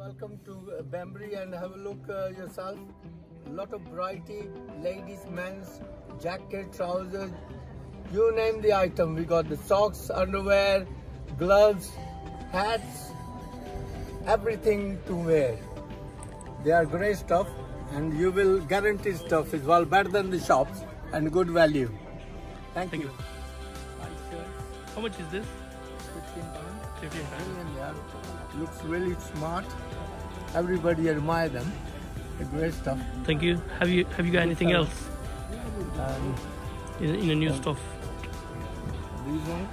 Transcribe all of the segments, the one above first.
Welcome to Banbury and have a look yourself. A lot of variety, ladies, men's, jacket, trousers, you name the item. We got the socks, underwear, gloves, hats, everything to wear. They are great stuff and you will guarantee stuff is well better than the shops and good value. Thank you. How much is this? 15 pounds. 15 pounds. Yeah. Looks really smart. Everybody admire them. They're great stuff. Thank you. Have you got anything else in a new stuff? These ones.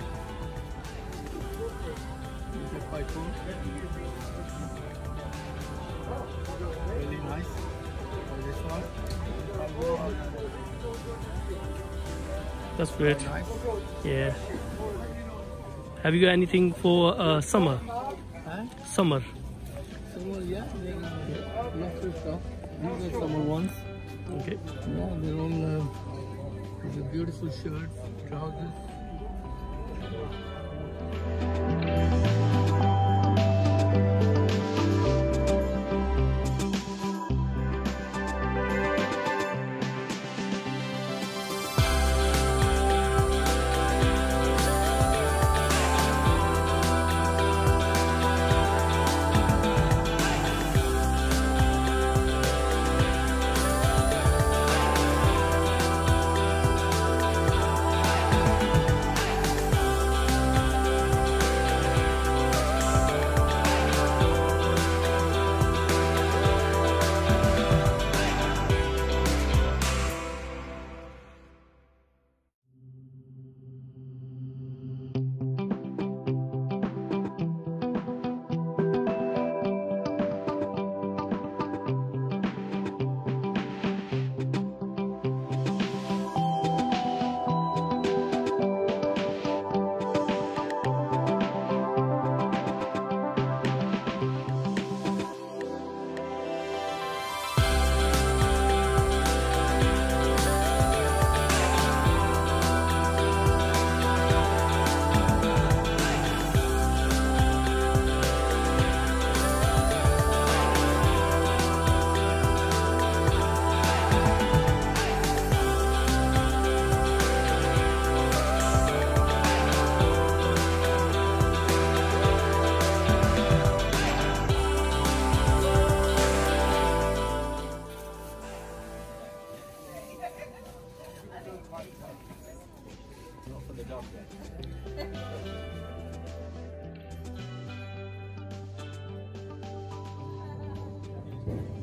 These are quite cool. Really nice. And this one. That's great. Nice. Yeah. Have you got anything for summer? Huh? Summer. Summer, yeah. Lots of stuff. These are summer ones. Okay. Yeah, they're all these are beautiful shirts, trousers. Go for the dog.